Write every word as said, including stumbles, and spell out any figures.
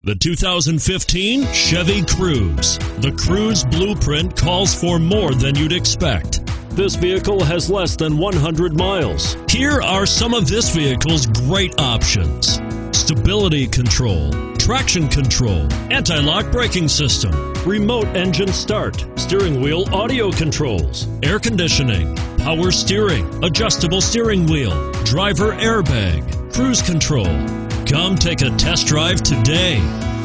The two thousand fifteen Chevy Cruze. The Cruze blueprint calls for more than you'd expect. This vehicle has less than one hundred miles. Here are some of this vehicle's great options: stability control, traction control, anti-lock braking system, remote engine start, steering wheel audio controls, air conditioning, power steering, adjustable steering wheel, driver airbag, cruise control. Come take a test drive today.